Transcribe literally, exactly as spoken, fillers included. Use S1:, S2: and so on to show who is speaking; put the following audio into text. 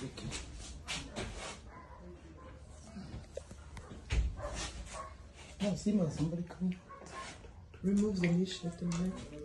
S1: Okay. Oh, see, man, somebody come. Remove the leash, let them know.